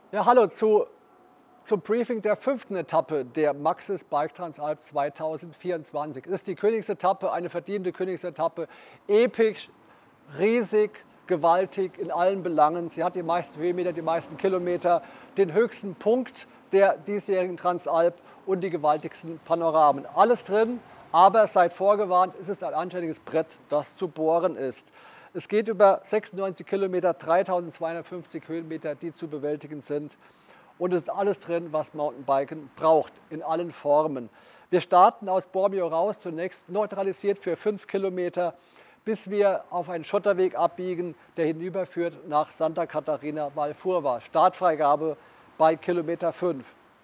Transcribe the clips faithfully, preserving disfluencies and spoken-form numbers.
Ja, hallo zu, zum Briefing der fünften Etappe der Maxis Bike Transalp zweitausendvierundzwanzig. Es ist die Königsetappe, eine verdiente Königsetappe, episch, riesig, gewaltig in allen Belangen. Sie hat die meisten Höhenmeter, die meisten Kilometer, den höchsten Punkt der diesjährigen Transalp und die gewaltigsten Panoramen. Alles drin, aber seid vorgewarnt, es ist ein anständiges Brett, das zu bohren ist. Es geht über sechsundneunzig Kilometer, dreitausendzweihundertfünfzig Höhenmeter, die zu bewältigen sind. Und es ist alles drin, was Mountainbiken braucht, in allen Formen. Wir starten aus Bormio raus, zunächst neutralisiert für fünf Kilometer, bis wir auf einen Schotterweg abbiegen, der hinüberführt nach Santa Catarina Valfurva. Startfreigabe bei Kilometer fünf.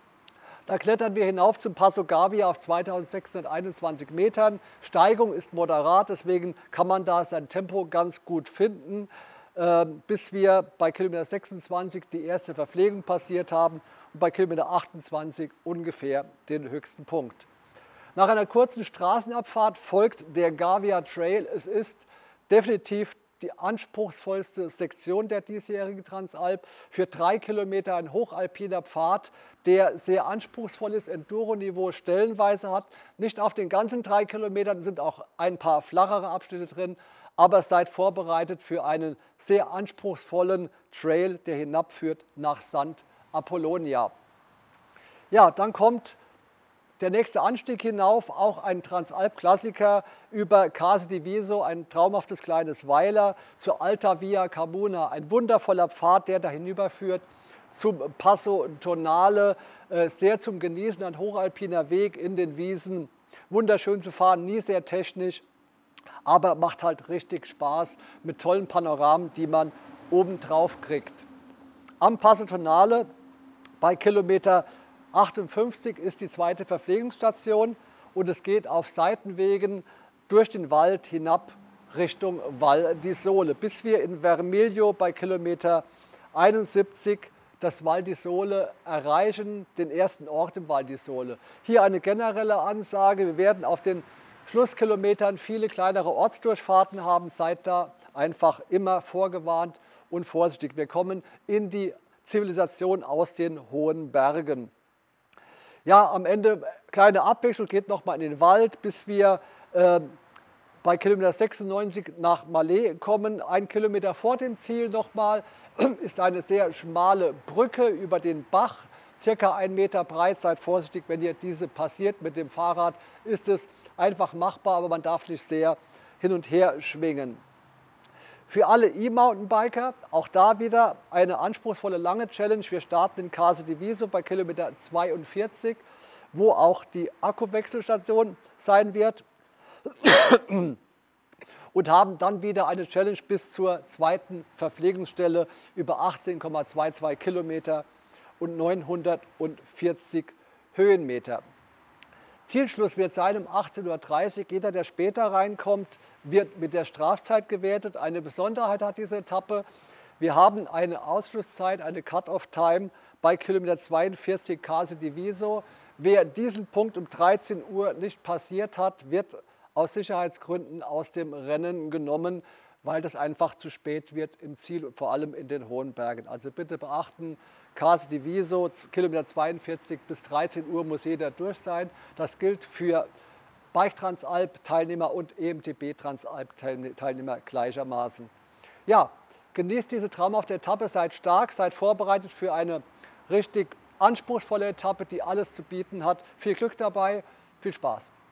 Da klettern wir hinauf zum Passo Gavia auf zweitausendsechshunderteinundzwanzig Metern. Steigung ist moderat, deswegen kann man da sein Tempo ganz gut finden, äh, bis wir bei Kilometer sechsundzwanzig die erste Verpflegung passiert haben und bei Kilometer achtundzwanzig ungefähr den höchsten Punkt. Nach einer kurzen Straßenabfahrt folgt der Gavia Trail. Es ist definitiv die anspruchsvollste Sektion der diesjährigen Transalp. Für drei Kilometer ein hochalpiner Pfad, der sehr anspruchsvoll ist, Enduro-Niveau stellenweise hat. Nicht auf den ganzen drei Kilometern, sind auch ein paar flachere Abschnitte drin, aber seid vorbereitet für einen sehr anspruchsvollen Trail, der hinabführt nach Sant Apollonia. Ja, dann kommt der nächste Anstieg hinauf, auch ein Transalp-Klassiker über Case di Viso, ein traumhaftes kleines Weiler, zur Alta Via Carmuna, ein wundervoller Pfad, der da hinüberführt zum Passo Tonale, äh, sehr zum Genießen, ein hochalpiner Weg in den Wiesen, wunderschön zu fahren, nie sehr technisch, aber macht halt richtig Spaß mit tollen Panoramen, die man obendrauf kriegt. Am Passo Tonale bei Kilometer achtundfünfzig ist die zweite Verpflegungsstation und es geht auf Seitenwegen durch den Wald hinab Richtung Val di Sole, bis wir in Vermiglio bei Kilometer einundsiebzig das Val di Sole erreichen, den ersten Ort im Val di Sole. Hier eine generelle Ansage, wir werden auf den Schlusskilometern viele kleinere Ortsdurchfahrten haben, seid da einfach immer vorgewarnt und vorsichtig. Wir kommen in die Zivilisation aus den hohen Bergen. Ja, am Ende kleine Abwechslung, geht nochmal in den Wald, bis wir äh, bei Kilometer sechsundneunzig nach Malé kommen. Ein Kilometer vor dem Ziel nochmal ist eine sehr schmale Brücke über den Bach, circa ein Meter breit. Seid vorsichtig, wenn ihr diese passiert mit dem Fahrrad, ist es einfach machbar, aber man darf nicht sehr hin und her schwingen. Für alle E-Mountainbiker, auch da wieder eine anspruchsvolle lange Challenge. Wir starten in Case di Viso bei Kilometer zweiundvierzig, wo auch die Akkuwechselstation sein wird. Und haben dann wieder eine Challenge bis zur zweiten Verpflegungsstelle über achtzehn Komma zweiundzwanzig Kilometer und neunhundertvierzig Höhenmeter. Zielschluss wird sein um achtzehn Uhr dreißig. Jeder, der später reinkommt, wird mit der Strafzeit gewertet. Eine Besonderheit hat diese Etappe. Wir haben eine Ausschlusszeit, eine Cut-off-Time bei Kilometer zweiundvierzig Case di Viso. Wer diesen Punkt um dreizehn Uhr nicht passiert hat, wird aus Sicherheitsgründen aus dem Rennen genommen, weil das einfach zu spät wird im Ziel und vor allem in den hohen Bergen. Also bitte beachten, Case di Viso, Kilometer zweiundvierzig bis dreizehn Uhr muss jeder durch sein. Das gilt für Bike Transalp Teilnehmer und E M T B Transalp Teilnehmer gleichermaßen. Ja, genießt diese traumhafte Etappe, seid stark, seid vorbereitet für eine richtig anspruchsvolle Etappe, die alles zu bieten hat. Viel Glück dabei, viel Spaß.